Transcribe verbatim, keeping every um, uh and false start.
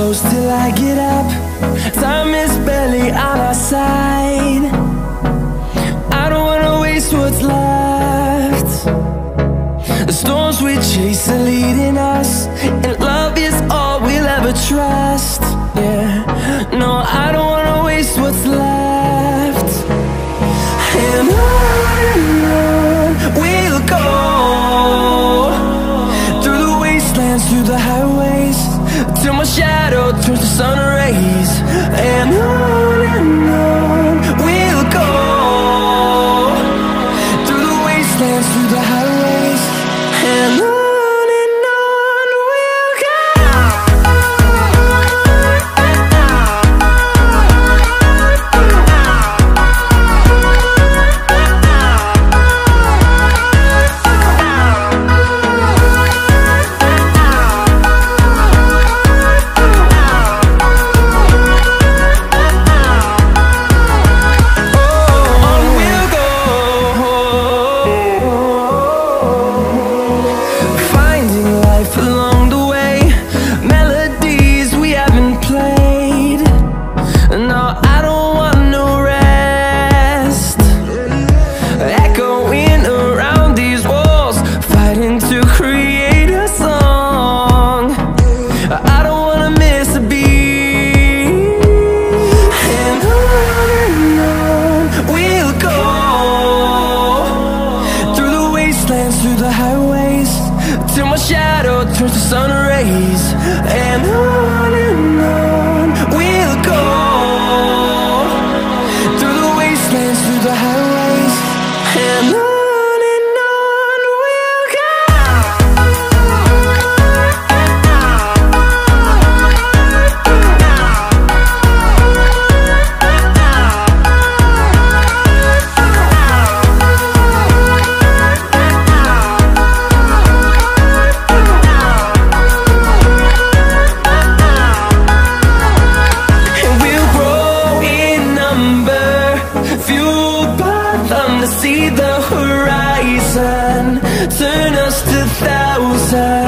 close till I get up. Time is barely on our side. I don't wanna waste what's left. The storms we chase are leading us, and love is all we'll ever trust. Yeah, no, I don't wanna waste what's left. And on and on we'll go, through the wastelands, through the highways, till my shadow turns to sun rays. And on and on we'll go, through the wastelands, through the highways, and on. Through the highways, till my shadow turns to sun rays. And on and on we'll go, through the wastelands, through the highways, and on. See the horizon, turn us to thousands.